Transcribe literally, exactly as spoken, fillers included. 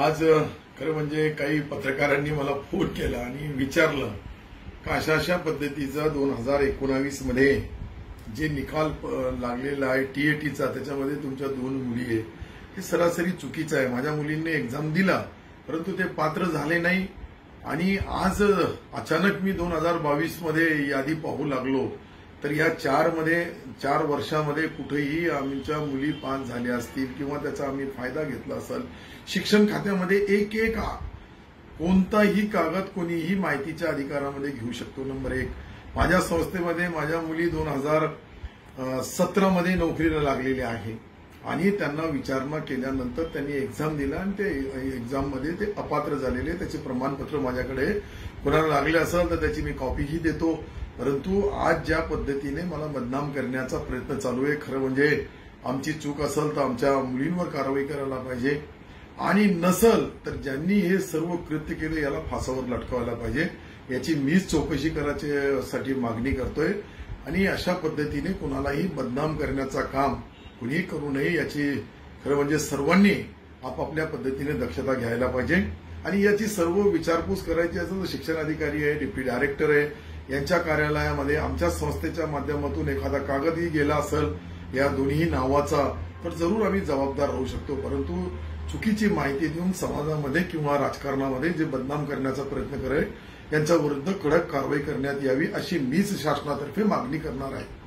आज खरं म्हणजे काही पत्रकारांनी मला फोन केला आणि विचारलं का अशा अशा पद्धतीचा दोन हजार एकोणावीस मध्ये जे निकाल लागलेला आहे टीएटीचा त्याच्यामध्ये तुमच्या दोन मुली आहे हे सरासरी चुकीचं आहे। माझ्या मुलींनी एक्झाम दिला परंतु ते पात्र झाले नाही आणि आज अचानक मी दोन हजार बावीस मध्ये यादी पाहू लागलो तर या चार मध्ये चार वर्षामध्ये कुठेही आमच्या मुली पास झाल्या असतील किंवा त्याचा आम्ही फायदा घेतला असेल। शिक्षण खात्यामध्ये एक एक कोणताही कागद कोणीही माहितीच्या अधिकारामध्ये घेऊ शकतो। नंबर एक, माझ्या संस्थेमध्ये माझ्या मुली दोन हजार सतरा मध्ये नोकरीला लागलेल्या आहे आणि त्यांना विचारणा केल्यानंतर त्यांनी एक्झाम दिला आणि ते एक्झाम मध्ये ते अपात्र झालेले त्याचे प्रमाणपत्र माझ्याकडे कोणाला लागले असेल तर त्याची मी कॉपीही देतो। परंतु आज ज्या पद्धतीने मला बदनाम करण्याचा प्रयत्न चालू आहे खरं म्हणजे आमची चूक असेल तर आमच्या मुलींवर कारवाई करायला पाहिजे आणि नसल तर ज्यांनी हे सर्व कृत्य केले याला फासावर लटकवायला पाहिजे याची मीच चौकशी करायची मागणी करतोय आणि अशा पद्धतीने कुणालाही बदनाम करण्याचा काम कुणीही करू नये याची खरं म्हणजे सर्वांनी आपापल्या पद्धतीने दक्षता घ्यायला पाहिजे आणि याची सर्व विचारपूस करायची असेल तर शिक्षण अधिकारी आहे, डेप्युटी डायरेक्टर आहे यांच्या कार्यालयामध्ये आमच्या संस्थेच्या माध्यमातून एखादा कागदही गेला असेल या दोन्ही नावाचा तर जरूर आम्ही जबाबदार राहू शकतो। परंतु चुकीची माहिती देऊन समाजामध्ये किंवा राजकारणामध्ये जे बदनाम करण्याचा प्रयत्न करेल यांच्या विरुद्ध कडक कारवाई करण्यात यावी अशी मीच शासनातर्फे मागणी करणार आहे।